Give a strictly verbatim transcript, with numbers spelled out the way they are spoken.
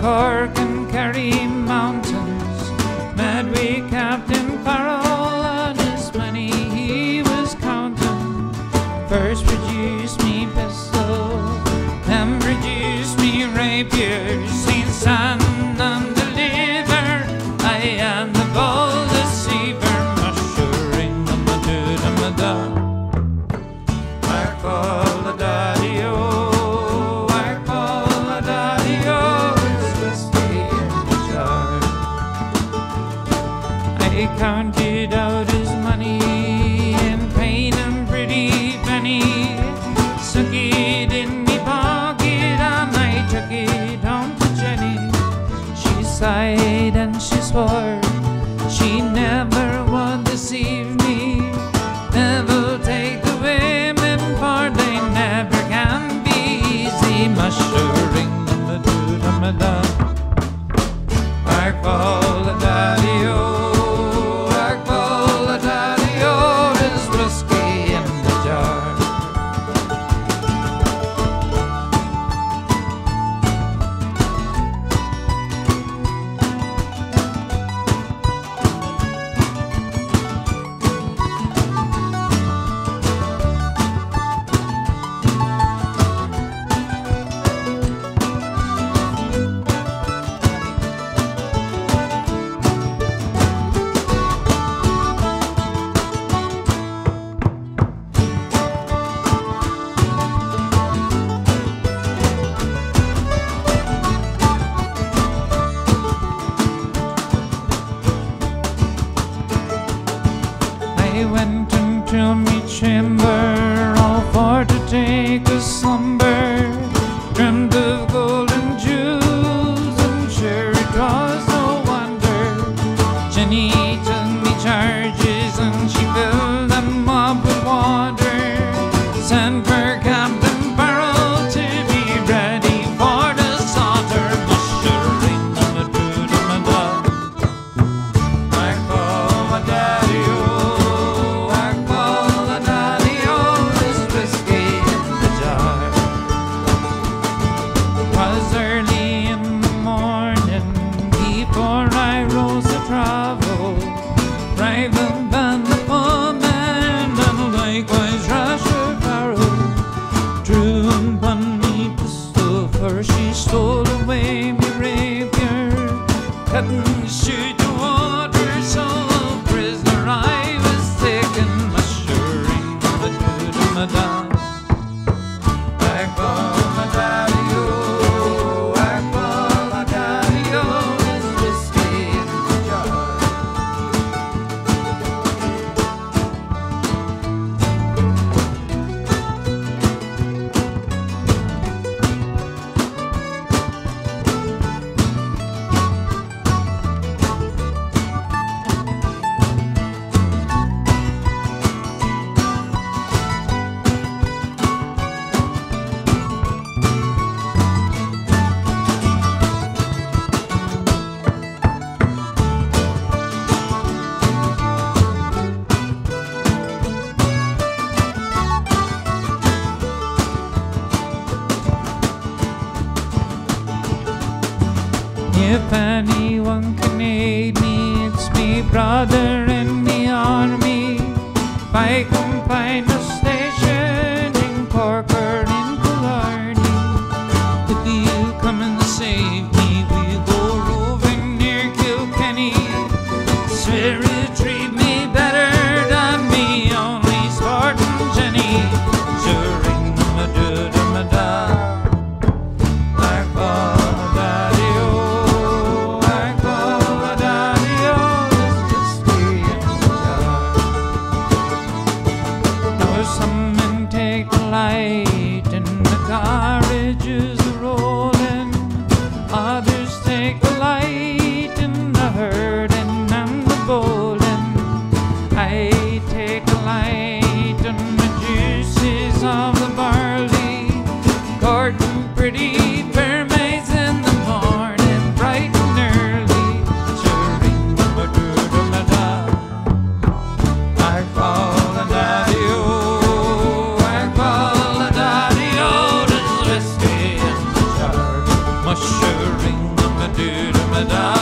Cork and Kerry mountains, met we Captain Farrell and his money he was counting. First produced me pistol, then produced me rapier, Saint San and deliver, I am the bold deceiver, mushering on the dude and the dog. I call the daddy-o, I call the daddy-o, it's whiskey in the jar. I counted out his money and paid him pretty penny, stuck it in me pocket and I took it home to Jenny. She sighed and she swore she never would deceive me, never take the women for they never can be easy, mushering on the dude of my dog. I call the daddy-o, I call the daddy-o, there's whiskey in the jar. I went into me chamber, all for to take a slumber, dreamed of golden jewels, and sure it was no wonder. Jenny took me charges, and she filled them up with water, sent for Captain Farrell to be ready for the slaughter, mushering on the dude of my dog. I call my daddy-o, I call the daddy-o, there's whiskey in the jar. 'Twas early in the morning before I rose to travel, Raven and the foreman and likewise Rasher Farrell drew upon me pistol, for she stole away me rapier, couldn't shoot the water, so prisoner I was taken, mushering on the dude of my dog. I call my daddy-o, I call my daddy-o, there's whiskey in the jar. If anyone can aid me, it's me brother in the army. If I can find a station in Cork or in Killarney, if you come and save me, we'll go roving near Kilkenny. Swear you treat me better than me only sporting Jenny, during the dude of my dog. I call my daddy-o, I call my daddy-o, there's whiskey in the jar. Now Mila Duffy.